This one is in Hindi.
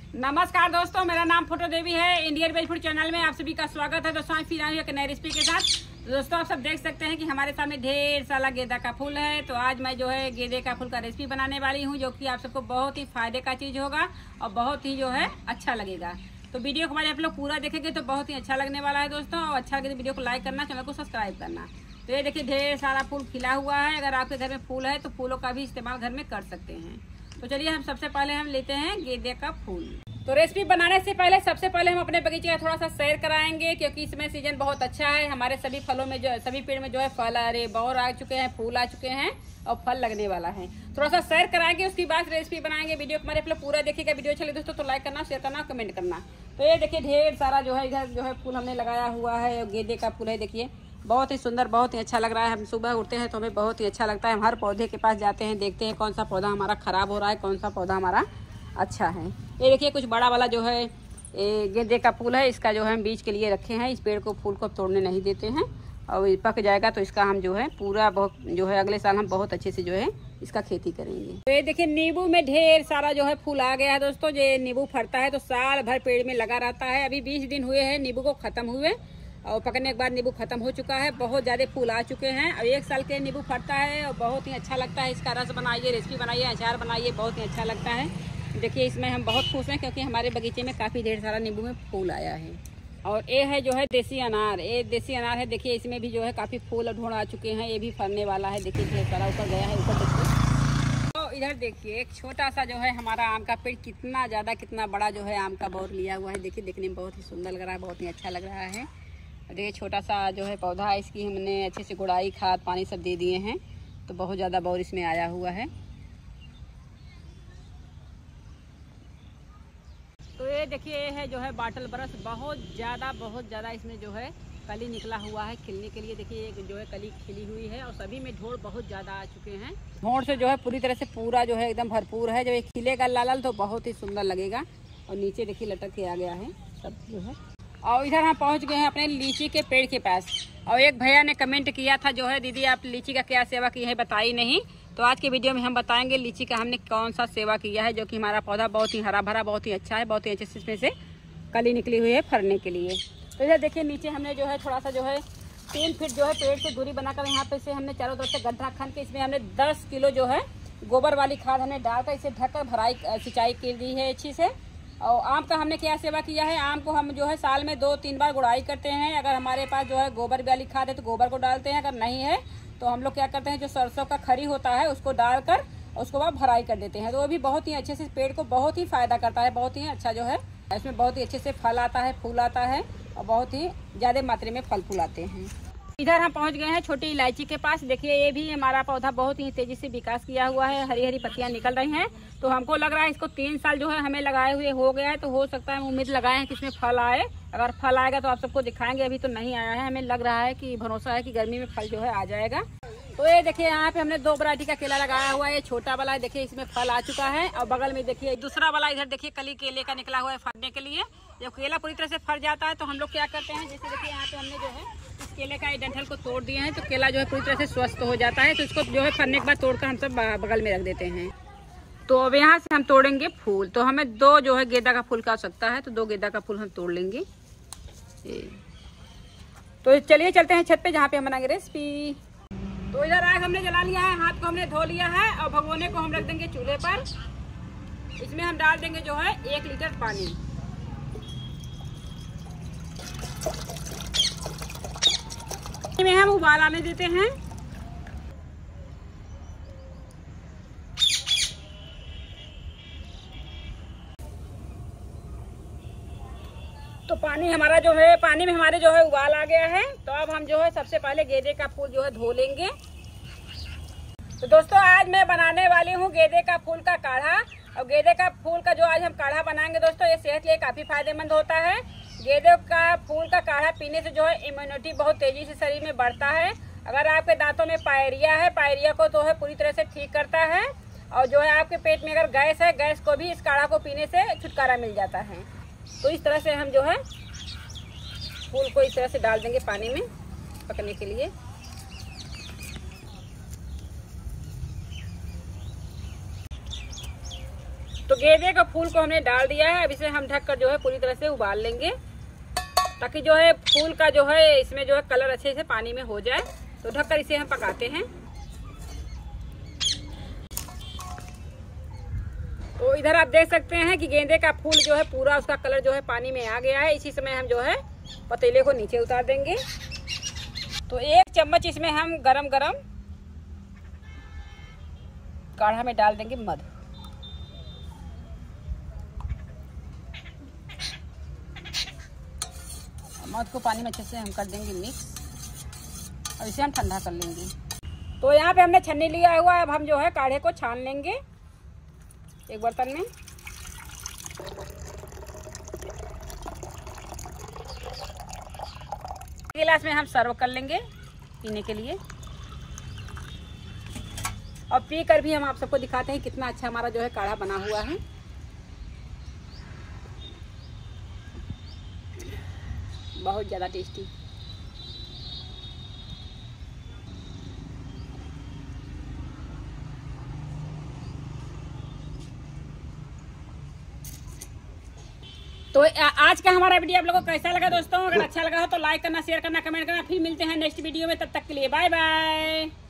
नमस्कार दोस्तों, मेरा नाम फोटो देवी है। इंडियन वेज फूड चैनल में आप सभी का स्वागत है। दोस्तों फिर आई एक नई रेसिपी के साथ। दोस्तों आप सब देख सकते हैं कि हमारे सामने ढेर सारा गेंदा का फूल है। तो आज मैं जो है गेंदे का फूल का रेसिपी बनाने वाली हूँ, जो कि आप सबको बहुत ही फायदे का चीज होगा और बहुत ही जो है अच्छा लगेगा। तो वीडियो को हमारे आप लोग पूरा देखेंगे तो बहुत ही अच्छा लगने वाला है दोस्तों। और अच्छा लगे तो वीडियो को लाइक करना, चैनल को सब्सक्राइब करना। तो ये देखिए ढेर सारा फूल खिला हुआ है। अगर आपके घर में फूल है तो फूलों का भी इस्तेमाल घर में कर सकते हैं। तो चलिए हम सबसे पहले हम लेते हैं गेंदे का फूल। तो रेसिपी बनाने से पहले सबसे पहले हम अपने बगीचे का थोड़ा सा सैर कराएंगे, क्योंकि इसमें सीजन बहुत अच्छा है। हमारे सभी फलों में जो सभी पेड़ में जो है फल अरे बौर आ चुके हैं, फूल आ चुके हैं और फल लगने वाला है। थोड़ा सा सैर कराएंगे, उसके बाद रेसिपी बनाएंगे। वीडियो हमारे आप लोग पूरा देखिएगा। वीडियो अच्छा लगे दोस्तों तो लाइक करना, शेयर करना, कमेंट करना। तो ये देखिए ढेर सारा जो है इधर जो है फूल हमने लगाया हुआ है। गेंदे का फूल है, देखिए बहुत ही सुंदर, बहुत ही अच्छा लग रहा है। हम सुबह उठते हैं तो हमें बहुत ही अच्छा लगता है। हम हर पौधे के पास जाते हैं, देखते हैं कौन सा पौधा हमारा खराब हो रहा है, कौन सा पौधा हमारा अच्छा है। ये देखिए कुछ बड़ा वाला जो है गेंदे का फूल है, इसका जो है हम बीज के लिए रखे हैं। इस पेड़ को फूल को तोड़ने नहीं देते हैं और पक जाएगा तो इसका हम जो है पूरा बहुत जो है अगले साल हम बहुत अच्छे से जो है इसका खेती करेंगे। तो ये देखिए नींबू में ढेर सारा जो है फूल आ गया है दोस्तों। ये नींबू फरता है तो साल भर पेड़ में लगा रहता है। अभी 20 दिन हुए हैं नींबू को खत्म हुए और पकने के बाद नींबू खत्म हो चुका है। बहुत ज्यादा फूल आ चुके हैं और 1 साल के नींबू फरता है और बहुत ही अच्छा लगता है। इसका रस बनाइए, रेसिपी बनाइए, अचार बनाइए, बहुत ही अच्छा लगता है। देखिए इसमें हम बहुत खुश हैं क्योंकि हमारे बगीचे में काफी ढेर सारा नींबू में फूल आया है। और ये है जो है देसी अनार। ये देसी अनार है, देखिए इसमें भी जो है काफी फूल ढूंढ आ चुके हैं। ये भी फरने वाला है, देखिए ढेर सारा ऊपर गया है। ऊपर देखिए तो इधर देखिए एक छोटा सा जो है हमारा आम का पेड़ कितना ज्यादा कितना बड़ा जो है आम का बौर लिया हुआ है। देखिए देखने में बहुत ही सुंदर लग रहा है, बहुत ही अच्छा लग रहा है। देखिए छोटा सा जो है पौधा है, इसकी हमने अच्छे से गुड़ाई खाद पानी सब दे दिए हैं तो बहुत ज़्यादा बौर इसमें आया हुआ है। तो ये देखिए ये है जो है बाटल बरस, बहुत ज़्यादा इसमें जो है कली निकला हुआ है खिलने के लिए। देखिए एक जो है कली खिली हुई है और सभी में ढोड़ बहुत ज़्यादा आ चुके हैं। ढोड़ से जो है पूरी तरह से पूरा जो है एकदम भरपूर है। जब ये खिलेगा लाल तो बहुत ही सुंदर लगेगा। और नीचे देखिए लटक के आ गया है सब जो है। और इधर हम पहुंच गए हैं अपने लीची के पेड़ के पास। और एक भैया ने कमेंट किया था जो है दीदी आप लीची का क्या सेवा की है बताई नहीं। तो आज के वीडियो में हम बताएंगे लीची का हमने कौन सा सेवा किया है, जो कि हमारा पौधा बहुत ही हरा भरा बहुत ही अच्छा है। बहुत ही अच्छे से इसमें से कली निकली हुई है फरने के लिए। तो इधर देखिए नीचे हमने जो है थोड़ा सा जो है 3 फीट जो है पेड़ से दूरी बनाकर यहाँ पे से हमने चारों तरफ से गड्ढा खन के इसमें हमने 10 किलो जो है गोबर वाली खाद हमने डालकर इसे ढककर भराई सिंचाई की दी है अच्छी से। और आम का हमने क्या सेवा किया है, आम को हम जो है साल में 2-3 बार गुड़ाई करते हैं। अगर हमारे पास जो है गोबर वाली खाद है तो गोबर को डालते हैं, अगर नहीं है तो हम लोग क्या करते हैं जो सरसों का खरी होता है उसको डालकर उसको बाद भराई कर देते हैं। तो वो भी बहुत ही अच्छे से पेड़ को बहुत ही फायदा करता है। बहुत ही अच्छा जो है इसमें बहुत ही अच्छे से फल आता है, फूल आता है और बहुत ही ज्यादा मात्रा में फल फूल आते हैं। इधर हम पहुंच गए हैं छोटी इलायची के पास। देखिए ये भी हमारा पौधा बहुत ही तेजी से विकास किया हुआ है, हरी हरी पत्तियां निकल रही हैं। तो हमको लग रहा है इसको 3 साल जो है हमें लगाए हुए हो गया है। तो हो सकता है हम उम्मीद लगाए हैं कि इसमें फल आए। अगर फल आएगा तो आप सबको दिखाएंगे। अभी तो नहीं आया है, हमें लग रहा है कि भरोसा है कि गर्मी में फल जो है आ जाएगा। तो ये देखिए यहाँ पे हमने 2 वैरायटी का केला लगाया हुआ है। ये छोटा वाला है, देखिए इसमें फल आ चुका है। और बगल में देखिए दूसरा वाला इधर देखिए कली केले का निकला हुआ है फरने के लिए। जब केला पूरी तरह से फर जाता है तो हम लोग क्या करते हैं, जैसे देखिए यहाँ पे हमने जो है इस केले का डंठल को तोड़ दिए हैं तो केला जो है पूरी तरह से स्वस्थ हो जाता है। तो इसको जो है फरने के बाद तोड़कर हम सब बगल में रख देते हैं। तो अब यहाँ से हम तोड़ेंगे फूल। तो हमें 2 जो है गेंदा का फूल का आवश्यकता है, तो 2 गेंदा का फूल हम तोड़ लेंगे। तो चलिए चलते हैं छत पे जहाँ पे हम बनाएंगे रेसिपी। तो इधर आग हमने जला लिया है, हाथ को हमने धो लिया है और भगोने को हम रख देंगे चूल्हे पर। इसमें हम डाल देंगे जो है 1 लीटर पानी। में हम उबाल आने देते हैं। तो पानी हमारा जो है पानी में हमारे जो है उबाल आ गया है। तो अब हम जो है सबसे पहले गेंदे का फूल जो है धो लेंगे। तो दोस्तों आज मैं बनाने वाली हूँ गेंदे का फूल का काढ़ा। और गेंदे का फूल का जो आज हम काढ़ा बनाएंगे दोस्तों, ये सेहत के लिए काफी फायदेमंद होता है। गेंदे का फूल का काढ़ा पीने से जो है इम्यूनिटी बहुत तेजी से शरीर में बढ़ता है। अगर आपके दांतों में पायरिया है, पायरिया को तो है पूरी तरह से ठीक करता है। और जो है आपके पेट में अगर गैस है, गैस को भी इस काढ़ा को पीने से छुटकारा मिल जाता है। तो इस तरह से हम जो है फूल को इस तरह से डाल देंगे पानी में पकने के लिए। तो गेंदे के फूल को हमने डाल दिया है। अब इसे हम ढककर जो है पूरी तरह से उबाल लेंगे, ताकि जो है फूल का जो है इसमें जो है कलर अच्छे से पानी में हो जाए। तो ढककर इसे हम पकाते हैं। तो इधर आप देख सकते हैं कि गेंदे का फूल जो है पूरा उसका कलर जो है पानी में आ गया है। इसी समय हम जो है पतीले को नीचे उतार देंगे। तो 1 चम्मच इसमें हम गरम काढ़ा में डाल देंगे मध। मध को पानी में अच्छे से हम कर देंगे मिक्स और इसे हम ठंडा कर लेंगे। तो यहाँ पे हमने छन्नी लिया हुआ है। अब हम जो है काढ़े को छान लेंगे एक बर्तन में। गिलास में हम सर्व कर लेंगे पीने के लिए। और पी कर भी हम आप सबको दिखाते हैं कितना अच्छा हमारा जो है काढ़ा बना हुआ है। बहुत ज़्यादा टेस्टी। तो आज का हमारा वीडियो आप लोगों को कैसा लगा दोस्तों? अगर अच्छा लगा हो तो लाइक करना, शेयर करना, कमेंट करना। फिर मिलते हैं नेक्स्ट वीडियो में, तब तक के लिए बाय बाय।